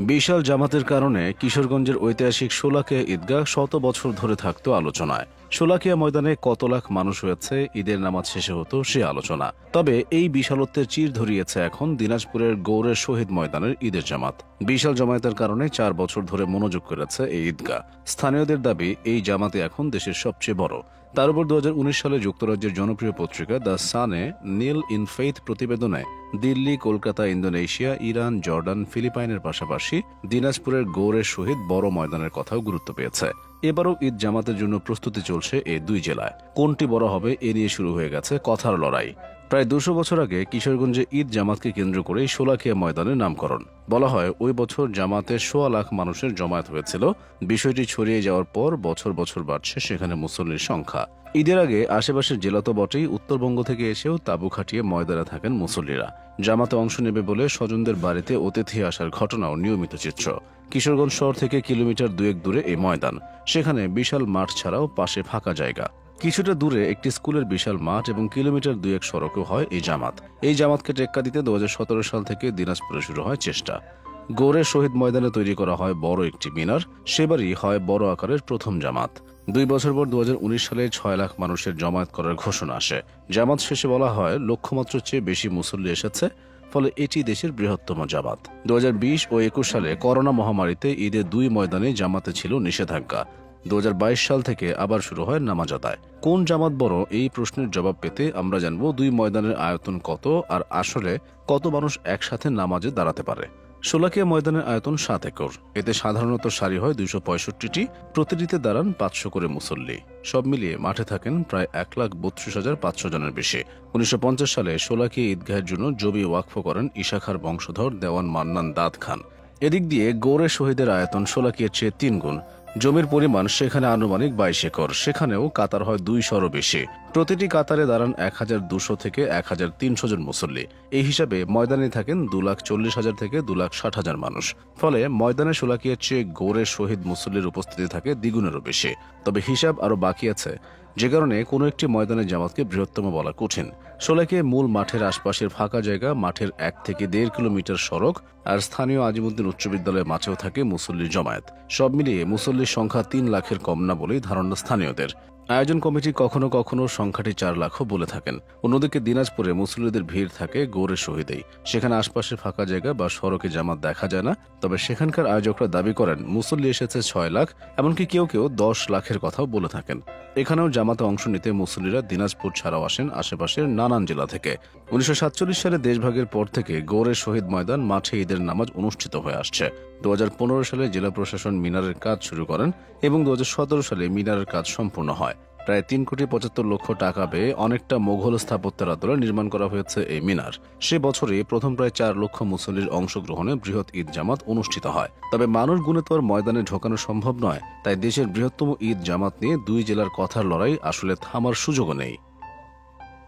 বিশাল জামাতের কারণে কিশোরগঞ্জের ঐতিহাসিক শোলাকিয়া ঈদগাহ শত বছর ধরে থাকতো আলোচনায়। শোলাকিয়া ময়দানে কত লাখ মানুষ হয়েছে, ঈদের নামাজ শেষে হতো সে আলোচনা। তবে এই বিশালত্বের চির ধরিয়েছে এখন দিনাজপুরের গৌড়ের শহীদ ময়দানের ঈদের জামাত। বিশাল জমায়েতের কারণে 4 বছর ধরে মনোযোগ করেছে এই ঈদগাহ। স্থানীয়দের দাবি এই জামাতে এখন দেশের সবচেয়ে বড়। তার উপর 2019 সালে যুক্তরাজ্যের জনপ্রিয় পত্রিকা দ্য সানে নীল ইন ফেইথ প্রতিবেদনে Delhi, Kolkata, Indonesia, Iran, Jordan, ফিলিপাইনের পাশাপাশি দিনাজপুরের গৌড়ের শহীদ বড় ময়দানের কথাও গুরুত্ব পেয়েছে। এবারও ঈদ জামাতের জন্য প্রস্তুতি চলছে এই দুই জেলায়। কোনটি বড় হবে এ নিয়ে শুরু হয়ে গেছে কথার লড়াই। প্রায় 200 বছর আগে কিশোরগঞ্জে ঈদ জামাতকে কেন্দ্র করেই শোলাকিয়া ময়দানের নামকরণ। বলা হয় ওই বছর জামাতে 1.25 লাখ মানুষের জমায়েত হয়েছিল। বিষয়টি ছড়িয়ে যাওয়ার পর বছর বছর বাড়ছে সেখানে মুসল্লির সংখ্যা। ঈদের আগে আশেপাশের জেলা তো বটেই, উত্তরবঙ্গ থেকে এসেও তাঁবু খাটিয়ে ময়দানে থাকেন মুসল্লিরা। জামাতে অংশ নেবে বলে স্বজনদের বাড়িতে অতিথি আসার ঘটনাও নিয়মিত চিত্র। কিশোরগঞ্জ শহর থেকে কিলোমিটার 2 দূরে এই ময়দান। সেখানে বিশাল মাঠ ছাড়াও পাশে ফাঁকা জায়গা। কিছুটা দূরে একটি স্কুলের বিশাল মাঠ এবং কিলোমিটার 2 সড়কেও হয় এই জামাত। এই জামাতকে টেক্কা দিতে 2017 সাল থেকে দিনাজপুরে শুরু হয় চেষ্টা। গৌড়ের শহীদ ময়দানে তৈরি করা হয় বড় একটি মিনার। সেবারই হয় বড় আকারের প্রথম জামাত। 2 বছর পর 2019 সালে 6 লাখ মানুষের জমায়েত করার ঘোষণা আসে। জামাত শেষে বলা হয় লক্ষ্যমাত্রার চেয়ে বেশি মুসল্লি এসেছে, ফলে এটি দেশের বৃহত্তম জামাত। 2020 ও 21 সালে করোনা মহামারীতে ঈদের 2 ময়দানে জামাতে ছিল নিষেধাজ্ঞা। 2022 সাল থেকে আবার শুরু হয় নামাজ আদায়। কোন জামাত বড় এই প্রশ্নের জবাব পেতে আমরা জানব 2 ময়দানের আয়তন কত আর আসলে কত মানুষ একসাথে নামাজে দাঁড়াতে পারে। শোলাকিয়া ময়দানের আয়তন 7 একর। এতে সাধারণত সারি হয় 265টি, প্রতিটিতে দাঁড়ান 500 করে মুসল্লি। সব মিলিয়ে মাঠে থাকেন প্রায় 1,32,500 জনের বেশি। 1950 সালে শোলাকিয়া ঈদগাহের জন্য জমি ওয়াকফ করেন ইশাখার বংশধর দেওয়ান মান্নান দাদ খান। এদিক দিয়ে গৌড়ের শহীদের আয়তন শোলাকিয়ার চেয়ে 3 গুণ। জমির পরিমাণ সেখানে আনুমানিক 22 একর। সেখানেও কাতার হয় 200-ও বেশি। প্রতিটি কাতারে দাঁড়ান 1200 থেকে 1300 জন মুসল্লি। এই হিসাবে ময়দানে থাকেন 2,40,000 থেকে 2,60,000 মানুষ। ফলে ময়দানে শোলাকিয়ার চেয়ে গৌড়ের শহীদ মুসল্লির উপস্থিতি থাকে দ্বিগুণেরও বেশি। তবে হিসাব আরও বাকি আছে, যে কারণে কোনো একটি ময়দানের জামাতকে বৃহত্তম বলা কঠিন। শোলাকিয়া মূল মাঠের আশপাশের ফাঁকা জায়গা, মাঠের 1 থেকে 1.5 কিলোমিটার সড়ক আর স্থানীয় আজিমুদ্দিন উচ্চ বিদ্যালয়ের মাঝেও থাকে মুসল্লির জমায়েত। সব মিলিয়ে মুসল্লির সংখ্যা 3 লাখের কম না বলেই ধারণা স্থানীয়দের। আয়োজন কমিটি কখনো কখনো সংখ্যাটি 4 লাখও বলে থাকেন। অন্যদিকে দিনাজপুরে মুসল্লিদের ভিড় থাকে গৌড়ের শহীদেই। সেখানে আশপাশে ফাঁকা জায়গা বা সড়কে জামাত দেখা যায় না। তবে সেখানকার আয়োজকরা দাবি করেন মুসল্লি এসেছে 6 লাখ, এমনকি কেউ কেউ 10 লাখের কথাও বলে থাকেন। এখানেও জামাতে অংশ নিতে মুসল্লিরা দিনাজপুর ছাড়াও আসেন আশেপাশের নানান জেলা থেকে। 1947 সালে দেশভাগের পর থেকে গৌড়ের শহীদ ময়দান মাঠে ঈদের নামাজ অনুষ্ঠিত হয়ে আসছে। 2015 সালে জেলা প্রশাসন মিনারের কাজ শুরু করেন এবং 2017 সালে মিনারের কাজ সম্পূর্ণ হয়। প্রায় 3,75,00,000 টাকা ব্যয়ে অনেকটা মোঘল স্থাপত্যের আদলে নির্মাণ করা হয়েছে এই মিনার। সে বছরে প্রথম প্রায় 4 লক্ষ মুসল্লির অংশগ্রহণে বৃহৎ ঈদ জামাত অনুষ্ঠিত হয়। তবে মানুষ গুণে তো আর ময়দানে ঢোকানো সম্ভব নয়। তাই দেশের বৃহত্তম ঈদ জামাত নিয়ে 2 জেলার কথার লড়াই আসলে থামার সুযোগও নেই।